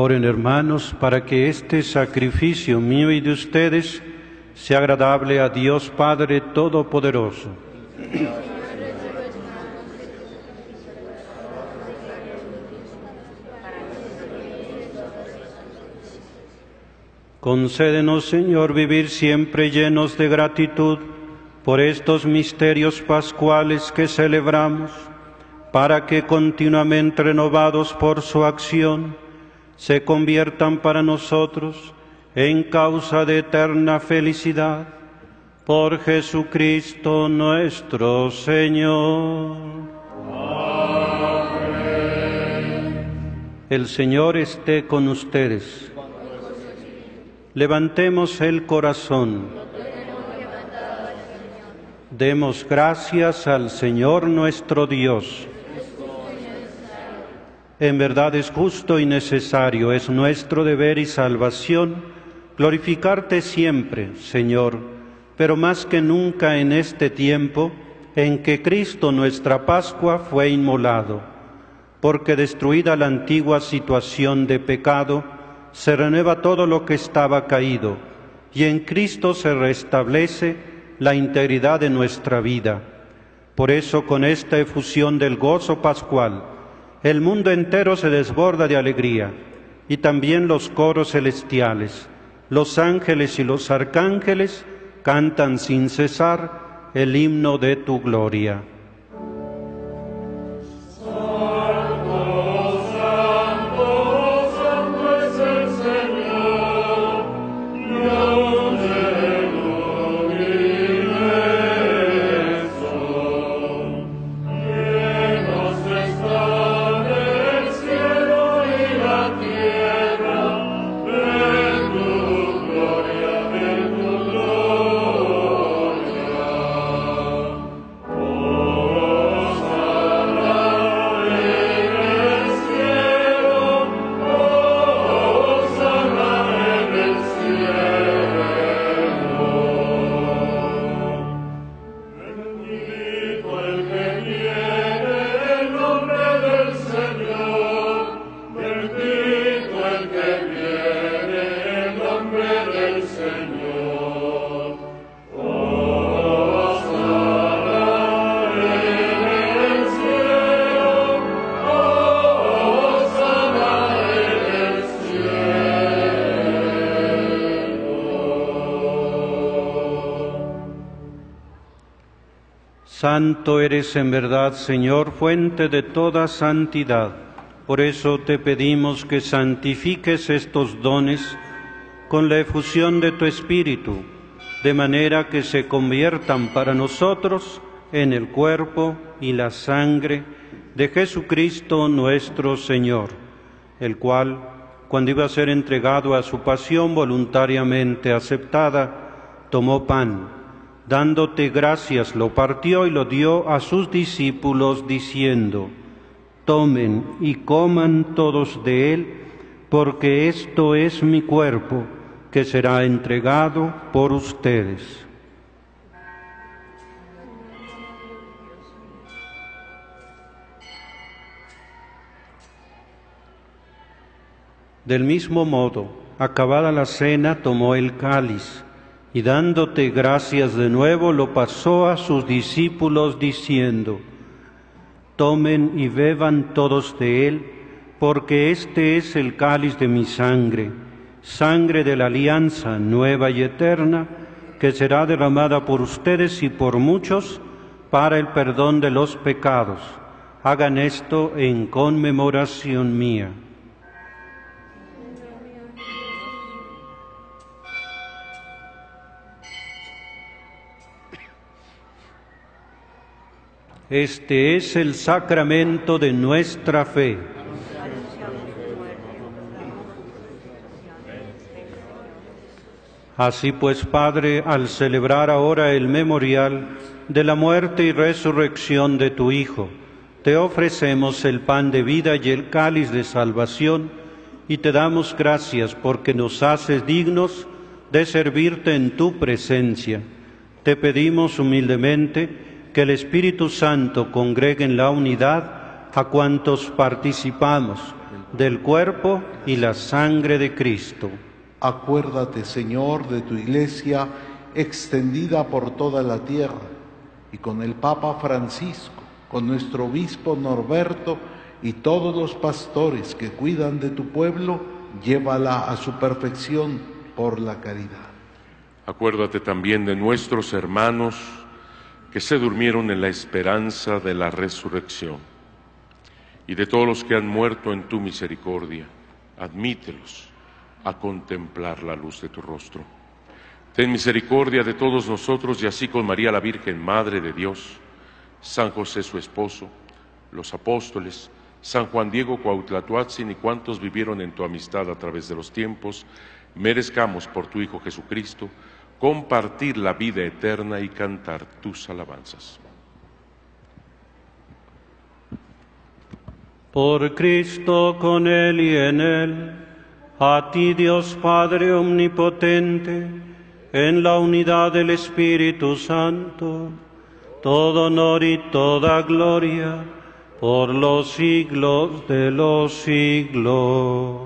Oren, hermanos, para que este sacrificio mío y de ustedes sea agradable a Dios Padre Todopoderoso. Concédenos, Señor, vivir siempre llenos de gratitud por estos misterios pascuales que celebramos, para que continuamente renovados por su acción, se conviertan para nosotros en causa de eterna felicidad. Por Jesucristo nuestro Señor. Amén. El Señor esté con ustedes. Levantemos el corazón. Demos gracias al Señor nuestro Dios. En verdad es justo y necesario, es nuestro deber y salvación glorificarte siempre, Señor, pero más que nunca en este tiempo en que Cristo nuestra Pascua fue inmolado, porque destruida la antigua situación de pecado, se renueva todo lo que estaba caído, y en Cristo se restablece la integridad de nuestra vida. Por eso, con esta efusión del gozo pascual, el mundo entero se desborda de alegría, y también los coros celestiales, los ángeles y los arcángeles cantan sin cesar el himno de tu gloria. Santo eres en verdad, Señor, fuente de toda santidad. Por eso te pedimos que santifiques estos dones con la efusión de tu Espíritu, de manera que se conviertan para nosotros en el cuerpo y la sangre de Jesucristo nuestro Señor, el cual, cuando iba a ser entregado a su pasión voluntariamente aceptada, tomó pan, dándote gracias, lo partió y lo dio a sus discípulos, diciendo: tomen y coman todos de él, porque esto es mi cuerpo, que será entregado por ustedes. Del mismo modo, acabada la cena, tomó el cáliz, y dándote gracias de nuevo, lo pasó a sus discípulos, diciendo: tomen y beban todos de él, porque este es el cáliz de mi sangre, sangre de la alianza nueva y eterna, que será derramada por ustedes y por muchos para el perdón de los pecados. Hagan esto en conmemoración mía. Este es el sacramento de nuestra fe. Así pues, Padre, al celebrar ahora el memorial de la muerte y resurrección de tu Hijo, te ofrecemos el pan de vida y el cáliz de salvación, y te damos gracias porque nos haces dignos de servirte en tu presencia. Te pedimos humildemente que el Espíritu Santo congregue en la unidad a cuantos participamos del cuerpo y la sangre de Cristo. Acuérdate, Señor, de tu Iglesia extendida por toda la tierra, y con el Papa Francisco, con nuestro obispo Norberto y todos los pastores que cuidan de tu pueblo, llévala a su perfección por la caridad. Acuérdate también de nuestros hermanos que se durmieron en la esperanza de la resurrección, y de todos los que han muerto en tu misericordia. Admítelos a contemplar la luz de tu rostro. Ten misericordia de todos nosotros, y así con María la Virgen, Madre de Dios, San José su esposo, los apóstoles, San Juan Diego Cuauhtlatoatzin y cuantos vivieron en tu amistad a través de los tiempos, merezcamos por tu Hijo Jesucristo compartir la vida eterna y cantar tus alabanzas. Por Cristo, con Él y en Él, a ti Dios Padre Omnipotente, en la unidad del Espíritu Santo, todo honor y toda gloria, por los siglos de los siglos.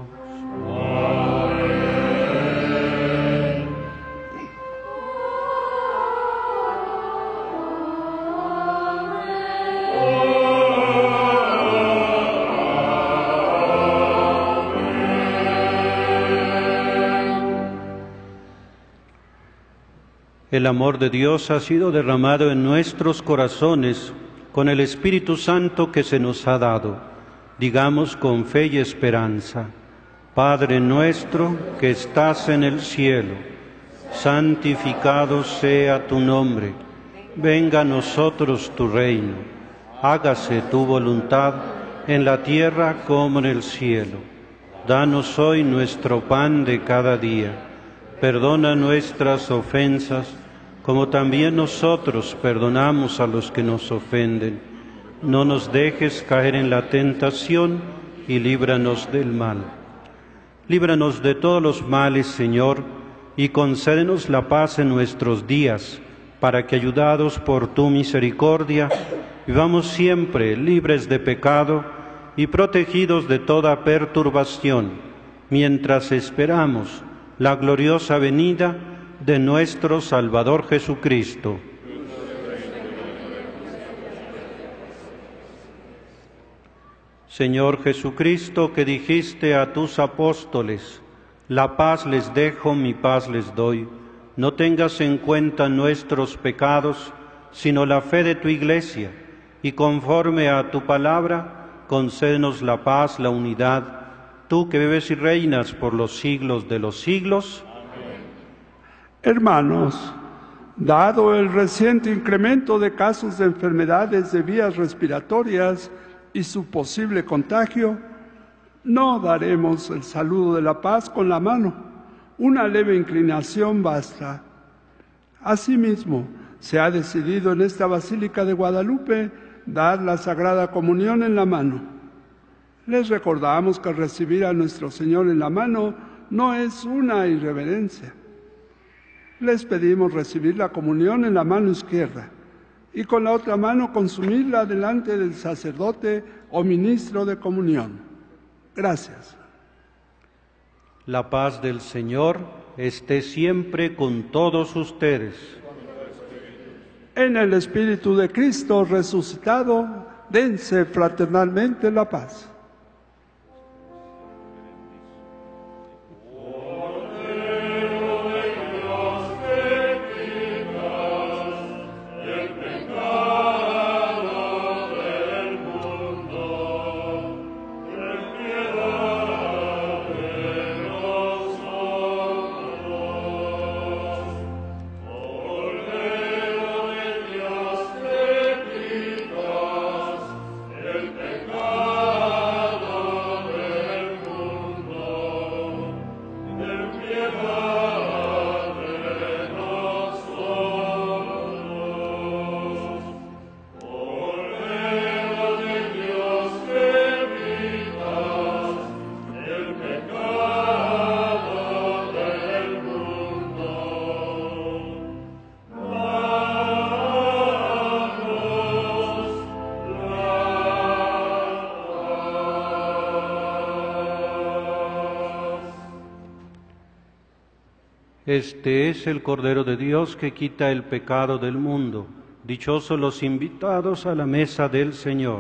El amor de Dios ha sido derramado en nuestros corazones con el Espíritu Santo que se nos ha dado. Digamos con fe y esperanza: Padre nuestro que estás en el cielo, santificado sea tu nombre. Venga a nosotros tu reino. Hágase tu voluntad en la tierra como en el cielo. Danos hoy nuestro pan de cada día. Perdona nuestras ofensas, como también nosotros perdonamos a los que nos ofenden. No nos dejes caer en la tentación y líbranos del mal. Líbranos de todos los males, Señor, y concédenos la paz en nuestros días, para que, ayudados por tu misericordia, vivamos siempre libres de pecado y protegidos de toda perturbación, mientras esperamos la gloriosa venida de nuestro Salvador Jesucristo. Señor Jesucristo, que dijiste a tus apóstoles: la paz les dejo, mi paz les doy, no tengas en cuenta nuestros pecados, sino la fe de tu Iglesia, y conforme a tu palabra, concédenos la paz, la unidad, tú que vives y reinas por los siglos de los siglos. Hermanos, dado el reciente incremento de casos de enfermedades de vías respiratorias y su posible contagio, no daremos el saludo de la paz con la mano. Una leve inclinación basta. Asimismo, se ha decidido en esta Basílica de Guadalupe dar la Sagrada Comunión en la mano. Les recordamos que recibir a nuestro Señor en la mano no es una irreverencia. Les pedimos recibir la comunión en la mano izquierda y con la otra mano consumirla delante del sacerdote o ministro de comunión. Gracias. La paz del Señor esté siempre con todos ustedes. En el Espíritu de Cristo resucitado, dense fraternalmente la paz. El pecado Este es el Cordero de Dios que quita el pecado del mundo. Dichosos los invitados a la mesa del Señor.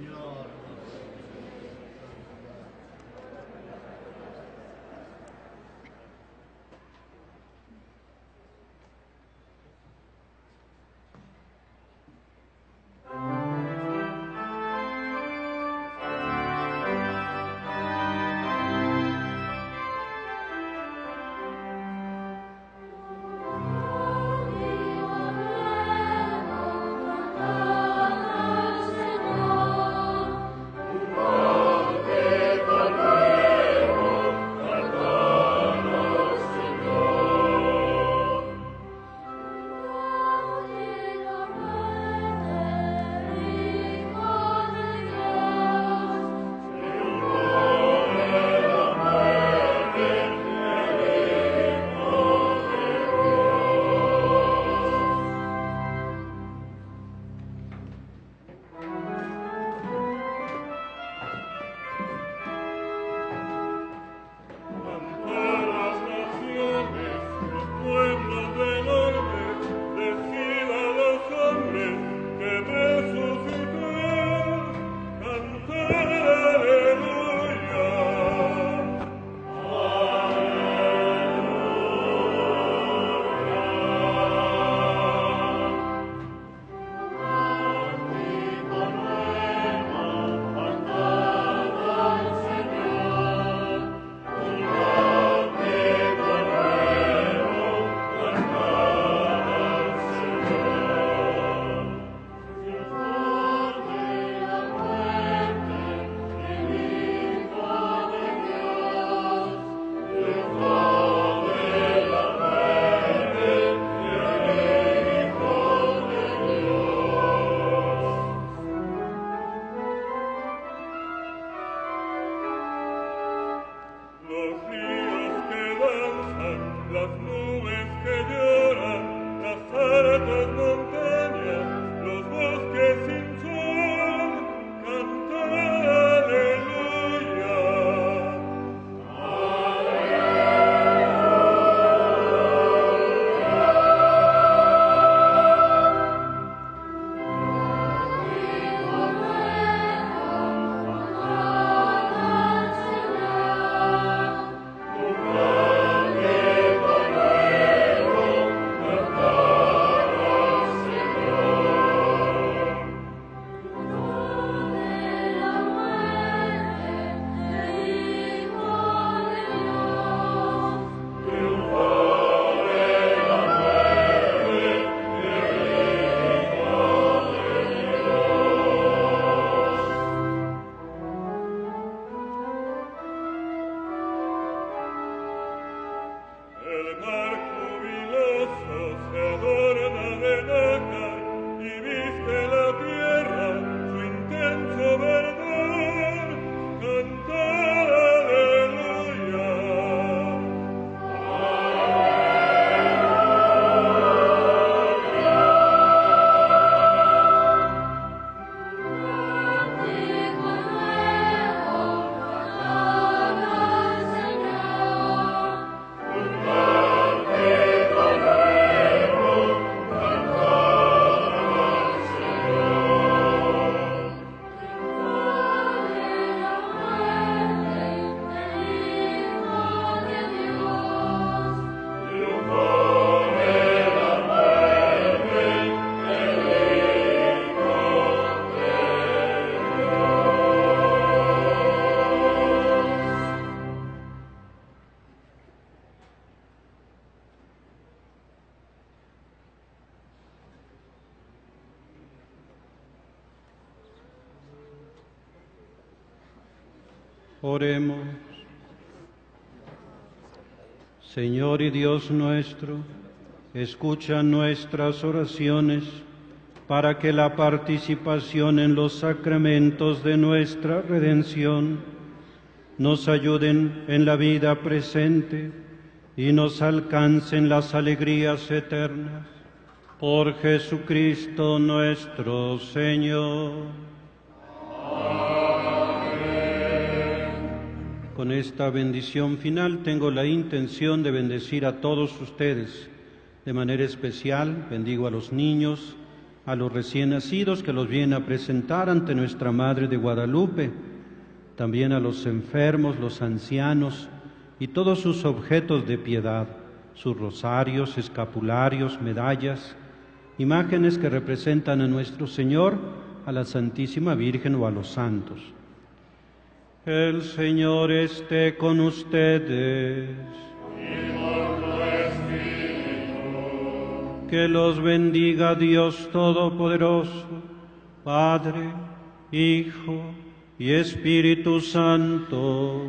Oremos. Señor y Dios nuestro, escucha nuestras oraciones para que la participación en los sacramentos de nuestra redención nos ayuden en la vida presente y nos alcancen las alegrías eternas. Por Jesucristo nuestro Señor. Amén. con esta bendición final tengo la intención de bendecir a todos ustedes. De manera especial, bendigo a los niños, a los recién nacidos que los vienen a presentar ante nuestra Madre de Guadalupe, también a los enfermos, los ancianos y todos sus objetos de piedad, sus rosarios, escapularios, medallas, imágenes que representan a nuestro Señor, a la Santísima Virgen o a los santos. El Señor esté con ustedes. Y con tu espíritu. Que los bendiga Dios Todopoderoso, Padre, Hijo y Espíritu Santo.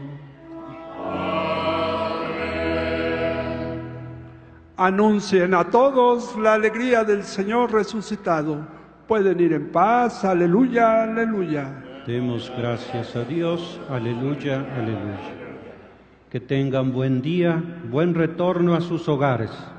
Amén. Anuncien a todos la alegría del Señor resucitado. Pueden ir en paz. Aleluya, aleluya. Demos gracias a Dios. Aleluya, aleluya. Que tengan buen día, buen retorno a sus hogares.